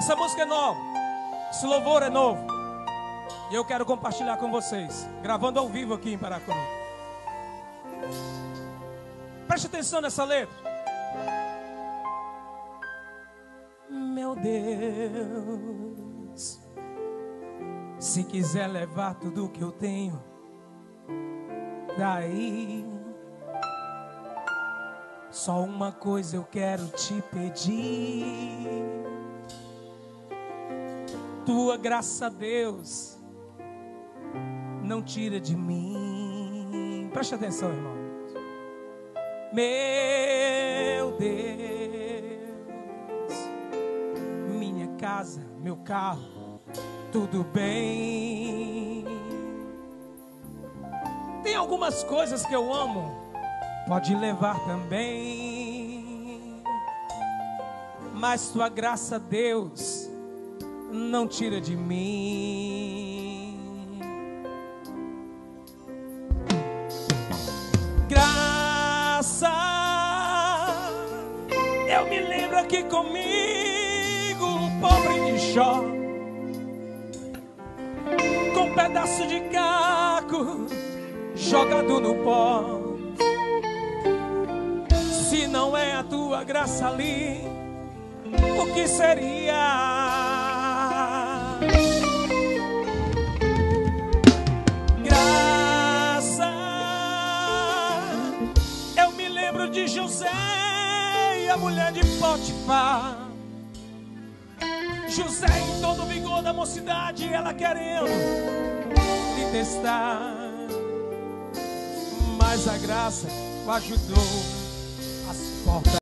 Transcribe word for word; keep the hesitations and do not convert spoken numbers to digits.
Essa música é nova, esse louvor é novo, e eu quero compartilhar com vocês, gravando ao vivo aqui em Paracuru. Preste atenção nessa letra. Meu Deus, se quiser levar tudo que eu tenho, daí só uma coisa eu quero te pedir. Tua graça, Deus, não tira de mim. Preste atenção, irmão. Meu Deus, minha casa, meu carro, tudo bem. Tem algumas coisas que eu amo, pode levar também, mas tua graça, Deus, não tira de mim. Graça, eu me lembro aqui comigo, o pobre de Jó, com um pedaço de caco jogado no pó. Se não é a tua graça ali, o que seria? Graça, eu me lembro de José e a mulher de Potifar. José em todo o vigor da mocidade, ela querendo lhe testar, mas a graça o ajudou. As portas